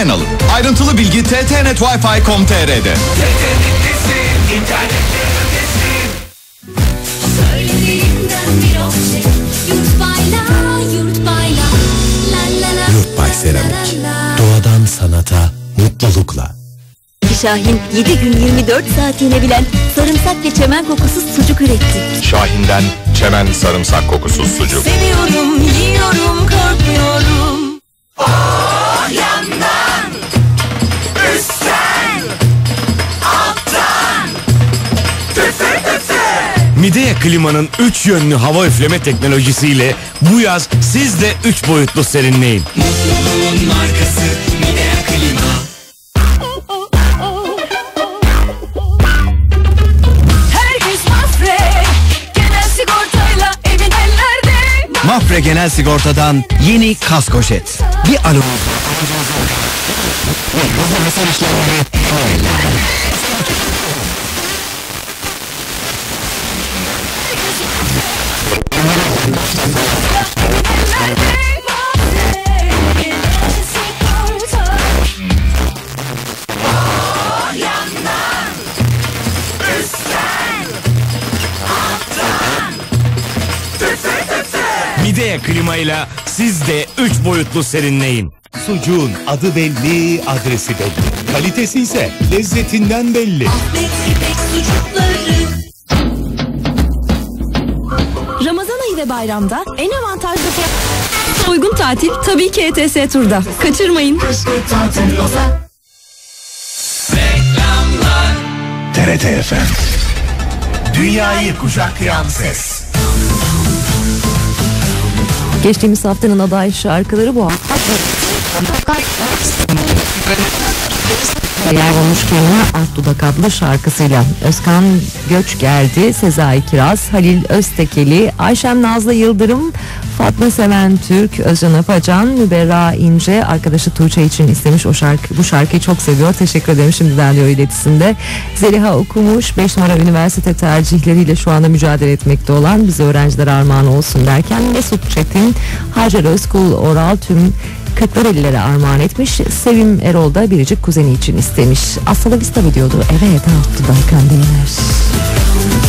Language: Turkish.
hemen alın. Ayrıntılı bilgi ttnet.wifi.com.tr'de. Yurtbay Seramik. Doğadan sanata, mutlulukla. Şahin 7 gün 24 saat yenebilen sarımsak ve çemen kokusuz sucuk üretti. Şahin'den çemen sarımsak kokusuz sucuk. Seviyorum, yiyorum, korkmuyorum. Yandan, üstten, alttan, tüfür tüfür. Midea Klima'nın 3 yönlü hava üfleme teknolojisiyle bu yaz siz de 3 boyutlu serinleyin. Mutluluğun markası Midea Klima. Herkes Mafre, genel sigortayla evin ellerde. Mafre Genel Sigorta'dan yeni kasko jet. Bir alo. Midea Klima ile siz de 3 boyutlu serinleyin. Sucuğun adı belli, adresi belli. Kalitesi ise lezzetinden belli. Ramazan ayı ve bayramda en avantajlı fiyat. Uygun tatil tabii ki ETS Tur'da. Kaçırmayın. TRT FM. Dünyayı kucaklayan ses. Geçtiğimiz haftanın aday şarkıları bu hafta. Yer olmuş kelime Alt Dudak adlı şarkısıyla Özkan Göç geldi, Sezai Kiraz, Halil Öztekeli, Ayşem Nazlı Yıldırım, Fatma Seven Türk, Özcan Apacan, Müberra İnce arkadaşı Tuğçe için istemiş bu şarkıyı çok seviyor. Teşekkür ederim şimdiden diyor iletisinde. Zeliha Okumuş 5 numara üniversite tercihleriyle şu anda mücadele etmekte olan bize öğrenciler armağan olsun derken Mesut Çetin, Hacer Özkul, Oral tüm Kırklareli'lere armağan etmiş. Sevim Erol da biricik kuzeni için istemiş. Hasta la vista diyordu. Evet, Alt Dudak Kandeler.